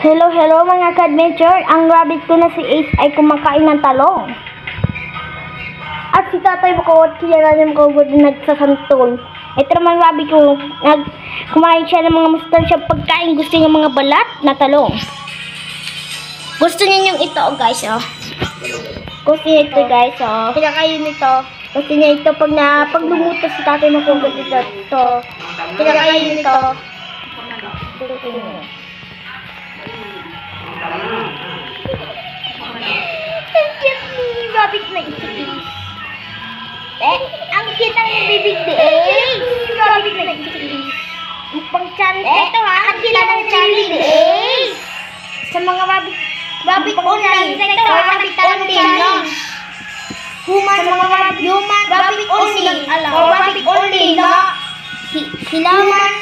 Hello, hello mga ka-adventure. Ang rabbit ko na si Ace ay kumakain ng talong. At si Tatay Bukawat, siya na yung makagod na nagsasantol. Ito naman rabbit ko, kumain siya ng mga mustansya pagkain. Gusto niya mga balat na talong. Gusto niya yung ito, guys, oh. Gusto niya ito, guys, oh. Pinakain nito. Gusto niya ito pag lumutos si Tatay Bukawat ito. Pinakain nito. Gusto niya. Ang cute ni rabbit na ito. Ang cute ang bibig ni Ace. Rabbit na ito. Ang pang-channel ito ha. Ang cute ang channel ni Ace. Sa mga rabbit online ito ha. Rabbit only lang. Human rabbit only. Or rabbit only na. Silangan